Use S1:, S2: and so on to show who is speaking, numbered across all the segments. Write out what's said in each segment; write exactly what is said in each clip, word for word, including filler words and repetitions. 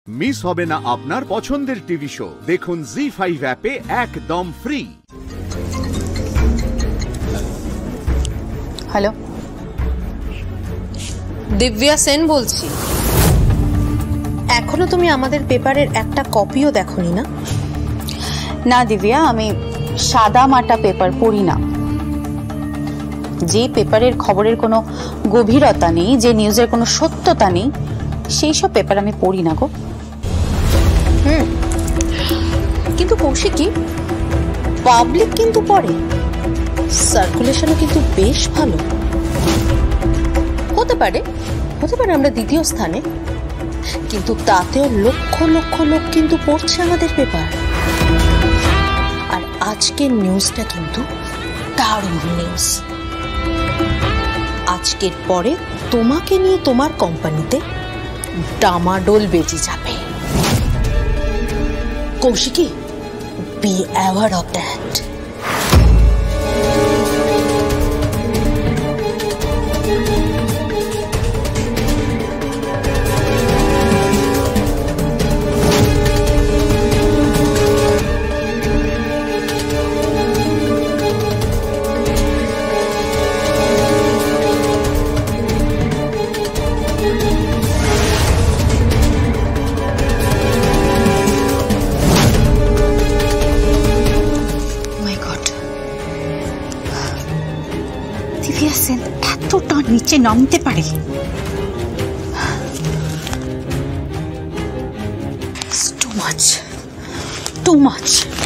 S1: Miss হবে না আপনার পছন্দের টিভি শো। দেখুন জি ফাইভ অ্যাপে একদম ফ্রি।
S2: হ্যালো, দিব্যা সেন বলছি। এখনো তুমি আমাদের পেপারের একটা কপিও দেখোনি না?
S3: না দিব্যা, আমি সাদা মাটা পেপার পড়ি না। যে পেপারের খবরের কোনো গভীরতা নেই, যে নিউজের কোনো সত্যতা নেই, সেই সব পেপার আমি পড়ি না গো।
S2: হুম, কিন্তু কৌশিকী, পাবলিক কিন্তু পড়ে, সার্কুলেশনও কিন্তু বেশ ভালো। হতে পারে হতে পারে আমরা দ্বিতীয় স্থানে, কিন্তু তাতেও লক্ষ লক্ষ লোক কিন্তু পড়ছে আমাদের পেপার। আর আজকের নিউজটা কিন্তু দারুণ নিউজ। আজকের পরে তোমাকে নিয়ে তোমার কোম্পানিতে ডামাডোল বেজে যাবে। Kaushiki, be aware of that.
S3: এতটা নিচে নামতে পারে? Too much, too much.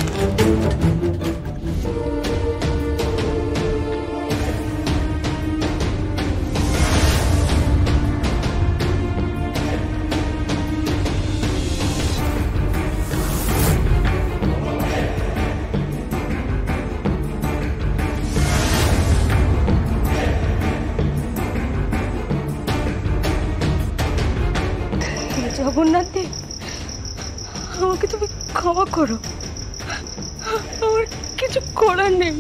S4: Jagannath Dev, আমাকে তুমি ক্ষমা করো, আমার কিছু করার নেই।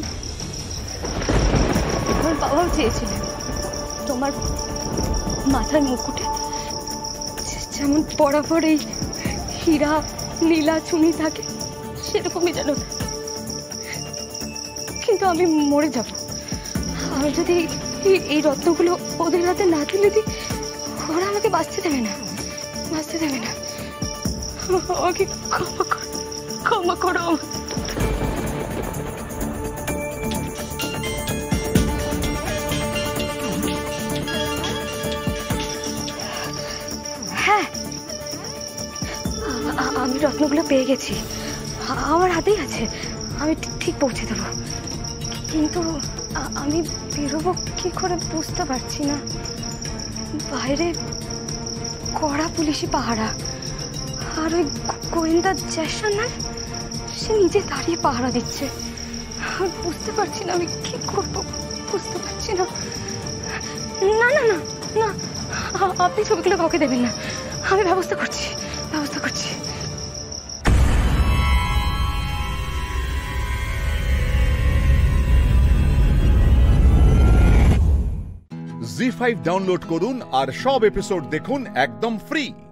S4: আমার বাবাও চেয়েছিলেন তোমার মাথার মুকুটে যেমন পরাপর এই হীরা নীলা চুনি থাকে সেরকমই যেন, কিন্তু আমি মরে যাব। আমি যদি এই রত্নগুলো ওদের হাতে না তুলে দিই, ওরা আমাকে বাঁচতে দেবে না, বাঁচতে দেবে না। আমাকে ক্ষমা করো, ক্ষমা করো। হ্যাঁ, আমি রত্নগুলো পেয়ে গেছি, আমার হাতেই আছে, আমি ঠিক পৌঁছে দেবো। কিন্তু আমি বেরোবো কি করে বুঝতে পারছি না। বাইরে কড়া পুলিশি পাহারা, আর ওই গোয়েন্দা জ্যাসা না, সে নিজে দাঁড়িয়ে পাহারা দিচ্ছে। আমি বুঝতে পারছি না আমি কি করবো, বুঝতে পারছি না। না না না না, আপনি ছবিগুলো কাউকে দেবেন না, আমি ব্যবস্থা করছি, ব্যবস্থা করছি।
S1: জি ফাইভ ডাউনলোড করুন আর সব এপিসোড দেখুন একদম ফ্রি।